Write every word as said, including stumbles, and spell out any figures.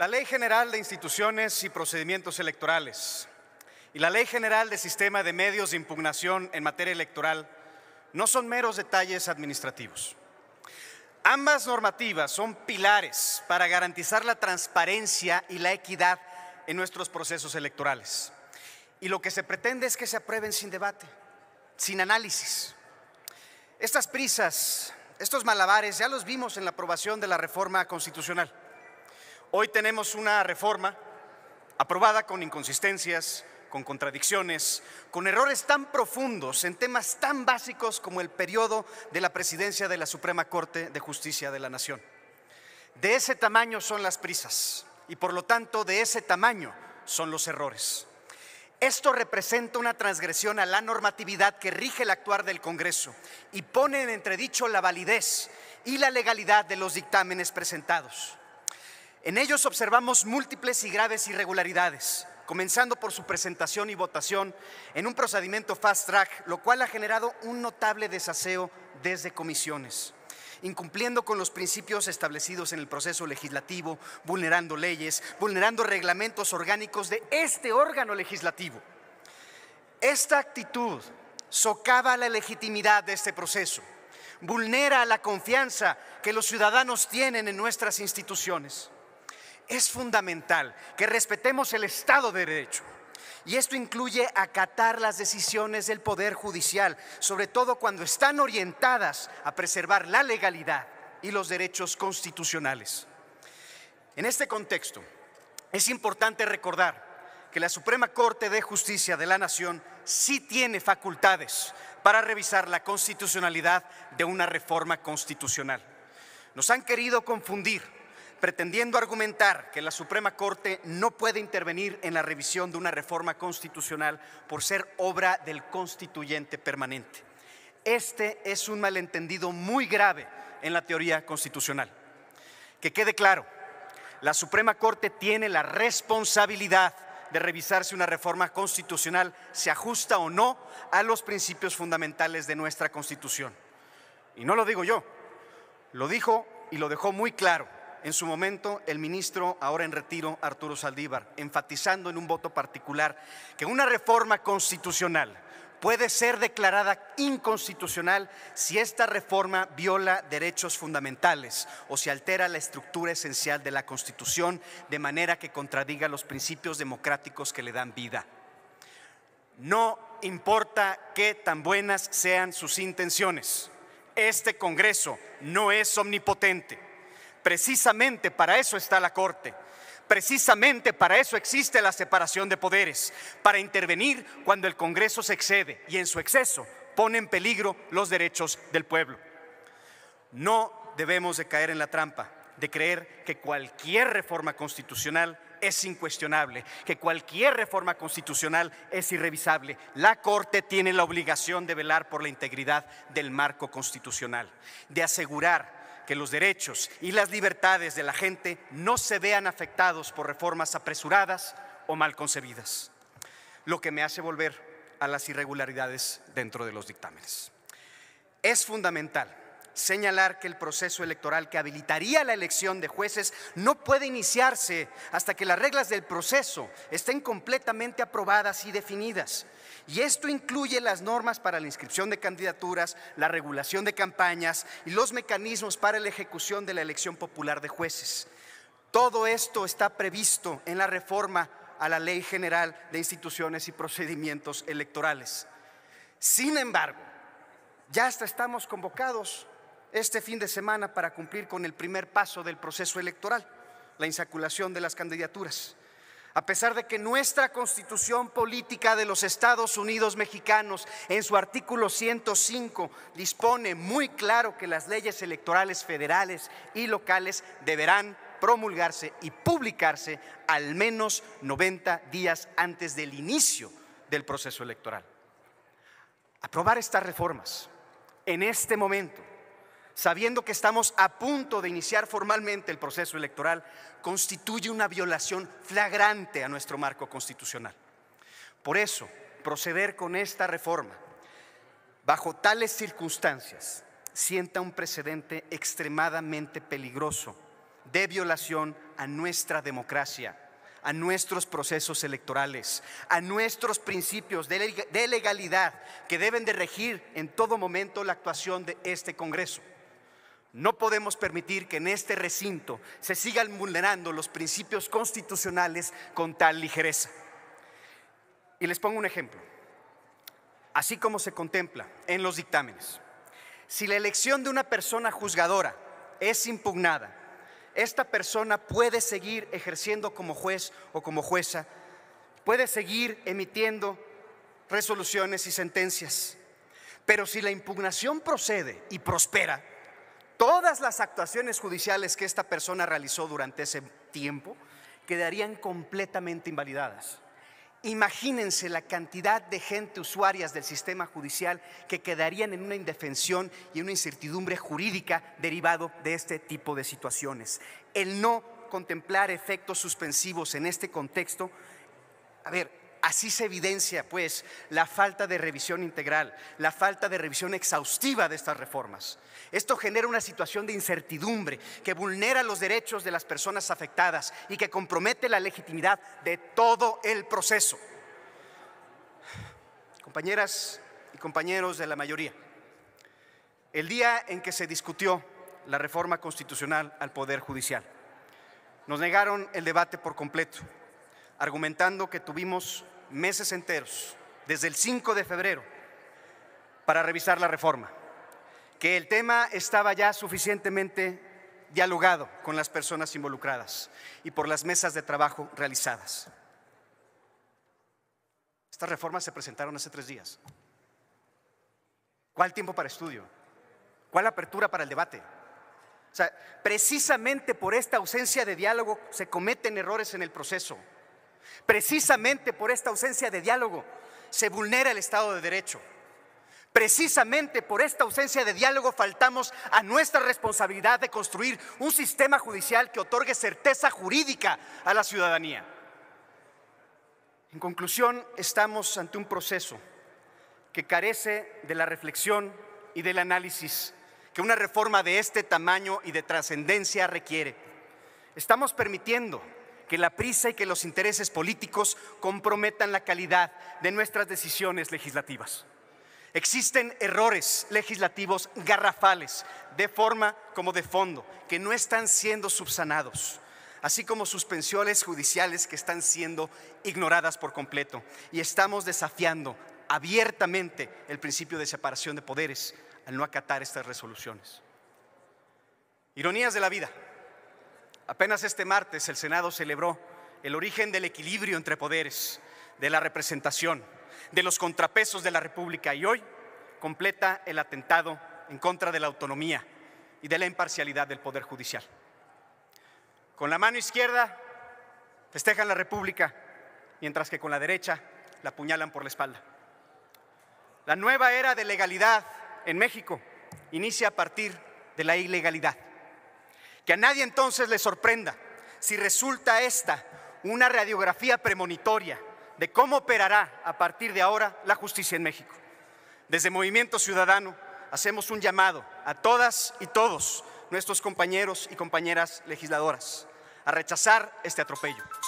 La Ley General de Instituciones y Procedimientos Electorales y la Ley General de Sistema de Medios de Impugnación en materia electoral no son meros detalles administrativos. Ambas normativas son pilares para garantizar la transparencia y la equidad en nuestros procesos electorales. Y lo que se pretende es que se aprueben sin debate, sin análisis. Estas prisas, estos malabares, ya los vimos en la aprobación de la reforma constitucional. Hoy tenemos una reforma aprobada con inconsistencias, con contradicciones, con errores tan profundos en temas tan básicos como el periodo de la presidencia de la Suprema Corte de Justicia de la Nación. De ese tamaño son las prisas y por lo tanto de ese tamaño son los errores. Esto representa una transgresión a la normatividad que rige el actuar del Congreso y pone en entredicho la validez y la legalidad de los dictámenes presentados. En ellos observamos múltiples y graves irregularidades, comenzando por su presentación y votación en un procedimiento fast track, lo cual ha generado un notable desaseo desde comisiones, incumpliendo con los principios establecidos en el proceso legislativo, vulnerando leyes, vulnerando reglamentos orgánicos de este órgano legislativo. Esta actitud socava la legitimidad de este proceso, vulnera la confianza que los ciudadanos tienen en nuestras instituciones. Es fundamental que respetemos el Estado de Derecho y esto incluye acatar las decisiones del Poder Judicial, sobre todo cuando están orientadas a preservar la legalidad y los derechos constitucionales. En este contexto, es importante recordar que la Suprema Corte de Justicia de la Nación sí tiene facultades para revisar la constitucionalidad de una reforma constitucional. Nos han querido confundir, pretendiendo argumentar que la Suprema Corte no puede intervenir en la revisión de una reforma constitucional por ser obra del constituyente permanente. Este es un malentendido muy grave en la teoría constitucional. Que quede claro, la Suprema Corte tiene la responsabilidad de revisar si una reforma constitucional se ajusta o no a los principios fundamentales de nuestra Constitución. Y no lo digo yo, lo dijo y lo dejó muy claro en su momento el ministro, ahora en retiro, Arturo Saldívar, enfatizando en un voto particular que una reforma constitucional puede ser declarada inconstitucional si esta reforma viola derechos fundamentales o si altera la estructura esencial de la Constitución de manera que contradiga los principios democráticos que le dan vida. No importa qué tan buenas sean sus intenciones, este Congreso no es omnipotente. Precisamente para eso está la Corte, precisamente para eso existe la separación de poderes, para intervenir cuando el Congreso se excede y en su exceso pone en peligro los derechos del pueblo. No debemos de caer en la trampa de creer que cualquier reforma constitucional es incuestionable, que cualquier reforma constitucional es irrevisable. La Corte tiene la obligación de velar por la integridad del marco constitucional, de asegurar que los derechos y las libertades de la gente no se vean afectados por reformas apresuradas o mal concebidas, lo que me hace volver a las irregularidades dentro de los dictámenes. Es fundamental señalar que el proceso electoral que habilitaría la elección de jueces no puede iniciarse hasta que las reglas del proceso estén completamente aprobadas y definidas. Y esto incluye las normas para la inscripción de candidaturas, la regulación de campañas y los mecanismos para la ejecución de la elección popular de jueces. Todo esto está previsto en la reforma a la Ley General de Instituciones y Procedimientos Electorales. Sin embargo, ya hasta estamos convocados este fin de semana para cumplir con el primer paso del proceso electoral, la insaculación de las candidaturas. A pesar de que nuestra Constitución Política de los Estados Unidos Mexicanos, en su artículo ciento cinco, dispone muy claro que las leyes electorales federales y locales deberán promulgarse y publicarse al menos noventa días antes del inicio del proceso electoral. Aprobar estas reformas en este momento, sabiendo que estamos a punto de iniciar formalmente el proceso electoral, constituye una violación flagrante a nuestro marco constitucional. Por eso, proceder con esta reforma bajo tales circunstancias sienta un precedente extremadamente peligroso de violación a nuestra democracia, a nuestros procesos electorales, a nuestros principios de legalidad que deben de regir en todo momento la actuación de este Congreso. No podemos permitir que en este recinto se sigan vulnerando los principios constitucionales con tal ligereza. Y les pongo un ejemplo. Así como se contempla en los dictámenes, si la elección de una persona juzgadora es impugnada, esta persona puede seguir ejerciendo como juez o como jueza, puede seguir emitiendo resoluciones y sentencias. Pero si la impugnación procede y prospera, todas las actuaciones judiciales que esta persona realizó durante ese tiempo quedarían completamente invalidadas. Imagínense la cantidad de gente usuarias del sistema judicial que quedarían en una indefensión y en una incertidumbre jurídica derivado de este tipo de situaciones. El no contemplar efectos suspensivos en este contexto, a ver, así se evidencia pues la falta de revisión integral, la falta de revisión exhaustiva de estas reformas. Esto genera una situación de incertidumbre que vulnera los derechos de las personas afectadas y que compromete la legitimidad de todo el proceso. Compañeras y compañeros de la mayoría, el día en que se discutió la reforma constitucional al Poder Judicial, nos negaron el debate por completo, argumentando que tuvimos meses enteros, desde el cinco de febrero, para revisar la reforma, que el tema estaba ya suficientemente dialogado con las personas involucradas y por las mesas de trabajo realizadas. Estas reformas se presentaron hace tres días. ¿Cuál tiempo para estudio? ¿Cuál apertura para el debate? O sea, precisamente por esta ausencia de diálogo se cometen errores en el proceso. Precisamente por esta ausencia de diálogo se vulnera el Estado de Derecho. Precisamente por esta ausencia de diálogo faltamos a nuestra responsabilidad de construir un sistema judicial que otorgue certeza jurídica a la ciudadanía. En conclusión, estamos ante un proceso que carece de la reflexión y del análisis que una reforma de este tamaño y de trascendencia requiere. Estamos permitiendo que la prisa y que los intereses políticos comprometan la calidad de nuestras decisiones legislativas. Existen errores legislativos garrafales, de forma como de fondo, que no están siendo subsanados, así como suspensiones judiciales que están siendo ignoradas por completo. Y estamos desafiando abiertamente el principio de separación de poderes al no acatar estas resoluciones. Ironías de la vida. Apenas este martes el Senado celebró el origen del equilibrio entre poderes, de la representación, de los contrapesos de la República, y hoy completa el atentado en contra de la autonomía y de la imparcialidad del Poder Judicial. Con la mano izquierda festejan la República, mientras que con la derecha la apuñalan por la espalda. La nueva era de legalidad en México inicia a partir de la ilegalidad. Que a nadie entonces le sorprenda si resulta esta una radiografía premonitoria de cómo operará a partir de ahora la justicia en México. Desde Movimiento Ciudadano hacemos un llamado a todas y todos nuestros compañeros y compañeras legisladoras a rechazar este atropello.